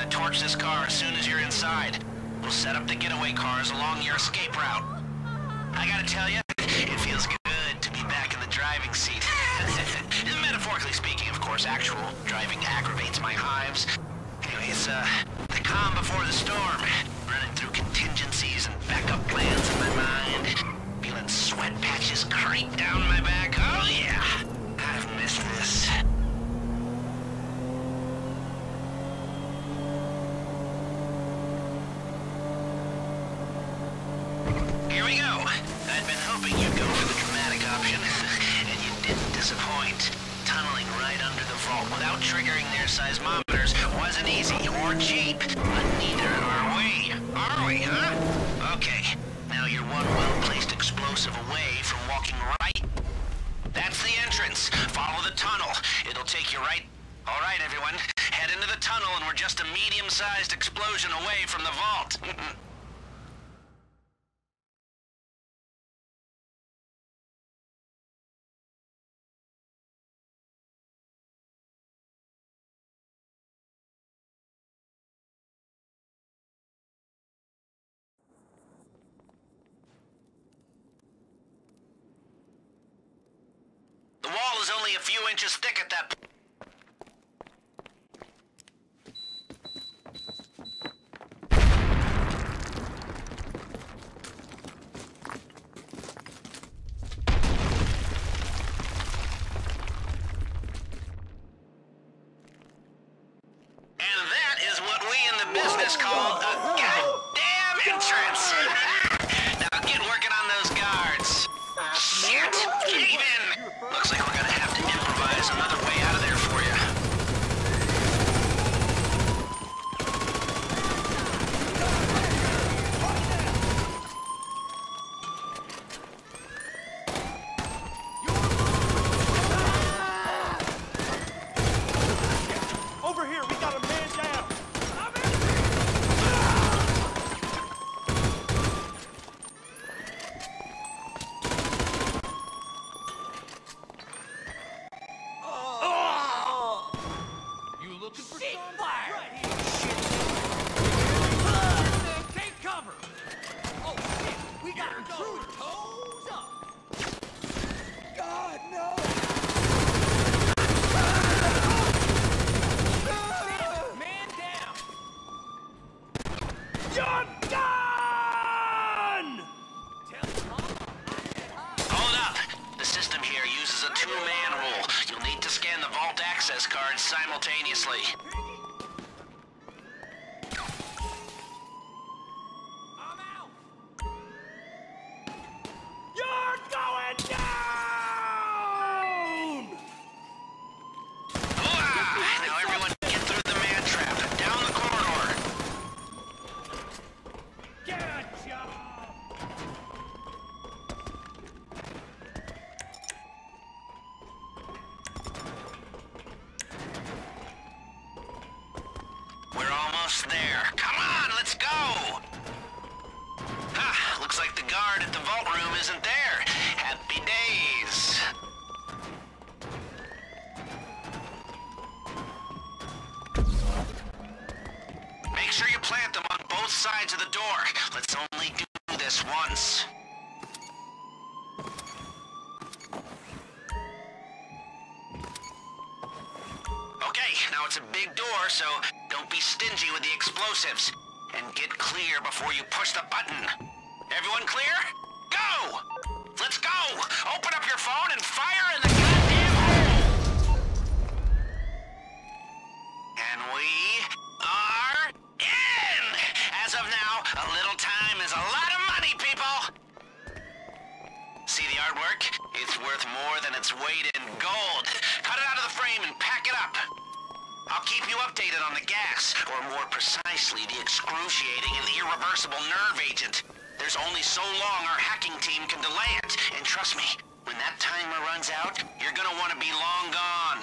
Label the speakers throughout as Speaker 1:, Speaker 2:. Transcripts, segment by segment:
Speaker 1: to torch this car as soon as you're inside. We'll set up the getaway cars along your escape route. I gotta tell you, it feels good to be back in the driving seat. Metaphorically speaking, of course. Actual driving aggravates my hives. Anyways, the calm before the storm. Running through contingencies and backup plans in my mind. Feeling sweat patches creep down my back. Oh yeah, I've missed this. Here we go. I'd been hoping you'd go for the dramatic option, and you didn't disappoint. Tunneling right under the vault without triggering their seismometers wasn't easy or cheap, but neither are we. Are we, huh? Okay, now you're one well-placed explosive away from walking right. That's the entrance. Follow the tunnel. It'll take you right. All right, everyone. Head into the tunnel and we're just a medium-sized explosion away from the vault. The wall is only a few inches thick at that point. And that is what we in the business call a goddamn entrance. Now get working on those guards. Shit! Cave in! Looks like we're gonna have to improvise another way out of there for you.
Speaker 2: Over here, we got a man down.
Speaker 3: Looking for some fire! Right here! Shit! Take cover! Oh shit! We got intruder! Toes up! God, no! Man down!
Speaker 2: You're done!
Speaker 1: Hold up! The system here uses a two-man rule. You'll need to scan the vault access cards simultaneously.
Speaker 3: I'm out!
Speaker 2: You're going down!
Speaker 1: Now everyone get through the man trap and down the corridor.
Speaker 2: Gotcha!
Speaker 1: We're almost there. Come on, let's go! Looks like the guard at the vault room isn't there. Happy days. Make sure you plant them on both sides of the door. Let's only do this once. Okay, now it's a big door, so don't be stingy with the explosives. And get clear before you push the button. Everyone clear? Go! Let's go! Open up your phone and fire in the goddamn hole! And we are in! As of now, a little time is a lot of money, people! See the artwork? It's worth more than its weight in gold. Cut it out of the frame and pack it up. I'll keep you updated on the gas, or more precisely, the excruciating and irreversible nerve agent. There's only so long our hacking team can delay it. And trust me, when that timer runs out, you're gonna want to be long gone.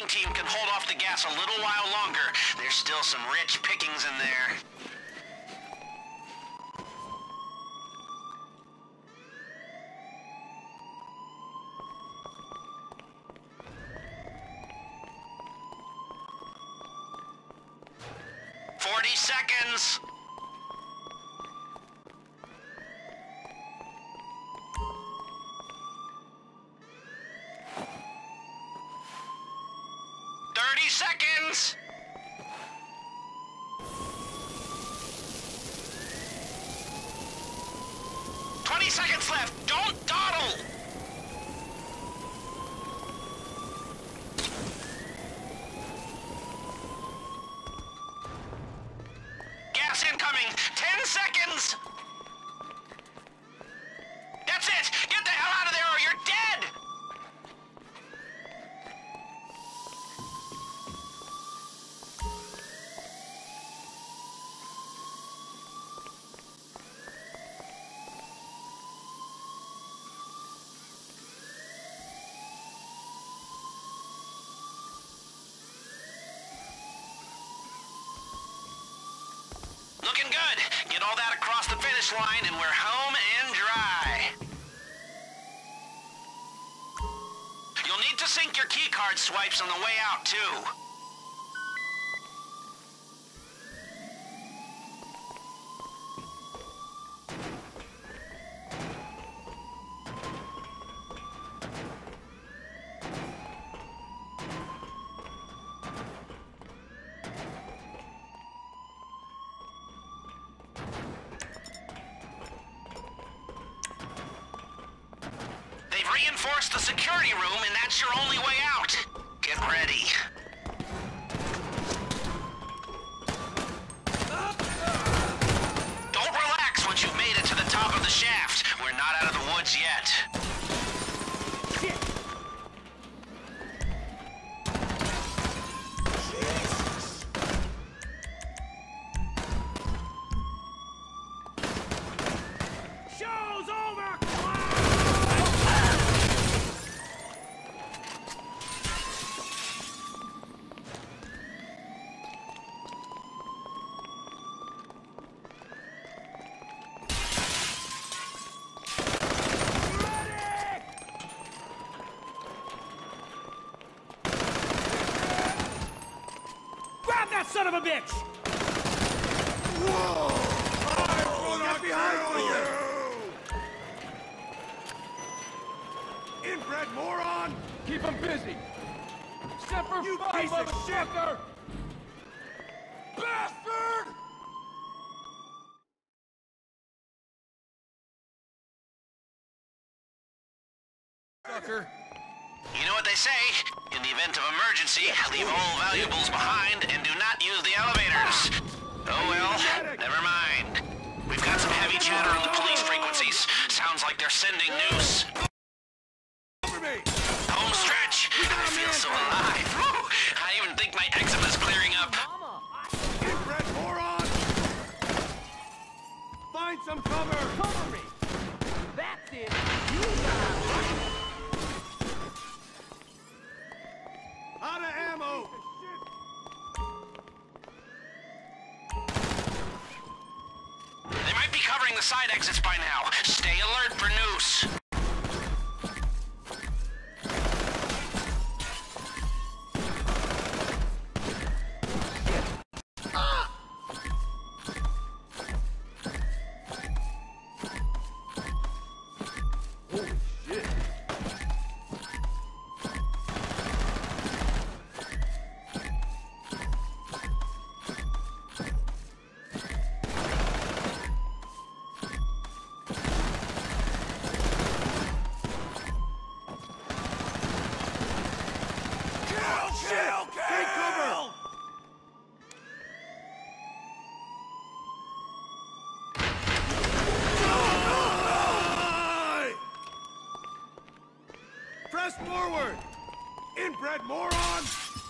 Speaker 1: team can hold off the gas a little while longer. There's still some rich pickings in there. Seconds. Seconds! 20 seconds left! Don't dawdle! Gas incoming! 10 seconds! That's it! Get the hell out of there or you're dead! Looking good. Get all that across the finish line and we're home and dry. You'll need to sync your keycard swipes on the way out, too. Reinforce the security room, and that's your only way out. Get ready. Don't relax once you've made it to the top of the shaft. We're not out of the woods yet.
Speaker 2: Show's over! That son of a bitch!
Speaker 4: Whoa! I'm gonna behind you! Inbred moron!
Speaker 2: Keep him busy! Semper
Speaker 4: You
Speaker 2: Fi,
Speaker 4: piece of
Speaker 2: motherfucker! Bastard! Sucker!
Speaker 1: You know what they say? In the event of emergency, leave all valuables behind and do not use the elevators. Oh well, never mind. We've got some heavy chatter on the police frequencies. Sounds like they're sending NOOSE.
Speaker 4: Over me!
Speaker 1: Home stretch! I feel so alive. Whew. I even think my eczema's clearing up.
Speaker 4: Inbred moron! Find some cover!
Speaker 3: Cover me! That's it! You got
Speaker 4: Out of ammo!
Speaker 1: They might be covering the side exits by now. Stay alert for NOOSE.
Speaker 4: Take cover! Press forward! Inbred moron!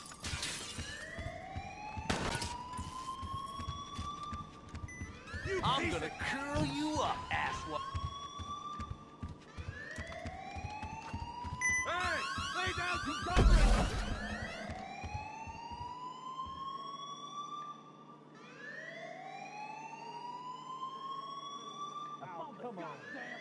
Speaker 4: You
Speaker 3: I'm
Speaker 4: piece
Speaker 3: gonna
Speaker 4: of...
Speaker 3: curl you up, asswipe.
Speaker 4: Hey! Lay down some cover!
Speaker 2: come on.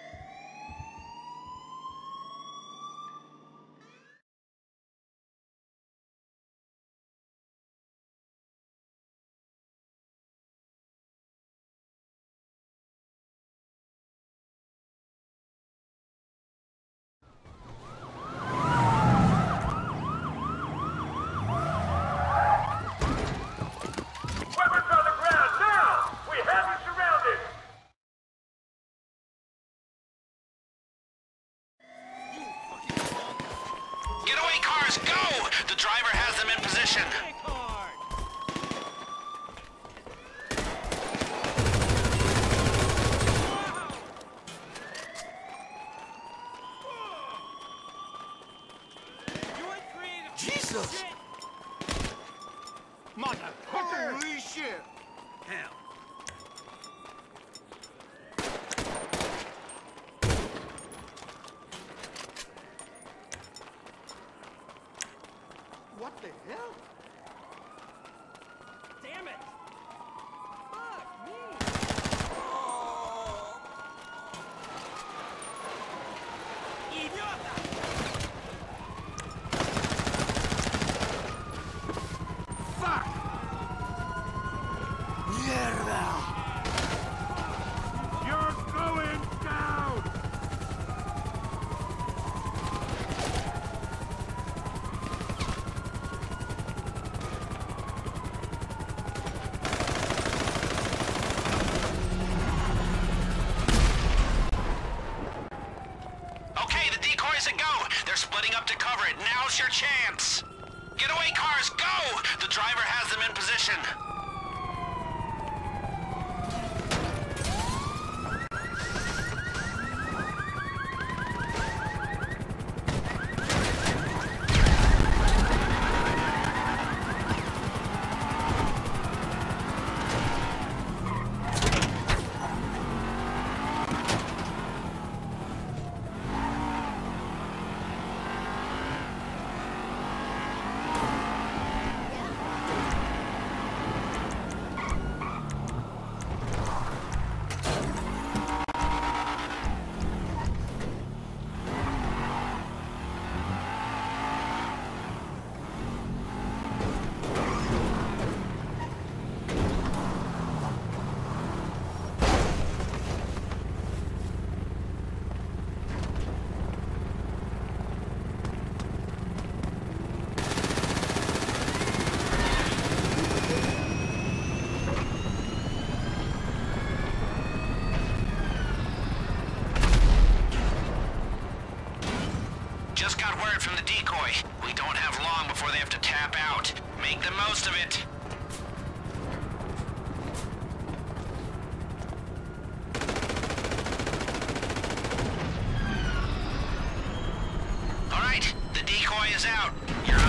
Speaker 5: Weapons on the ground, now! We have you surrounded!
Speaker 1: Getaway cars, go! The driver has them in position.
Speaker 3: Jesus!
Speaker 4: Motherfucker! Holy shit!
Speaker 3: Hell.
Speaker 4: What the hell?
Speaker 3: Damn it! Fuck me! Idiota!
Speaker 4: Fuck! Mierda! You're going down!
Speaker 1: Okay, the decoys a go. They're splitting up to cover it. Now's your chance. Getaway cars, go! The driver has them in position. Just got word from the decoy. We don't have long before they have to tap out. Make the most of it. All right, the decoy is out. You're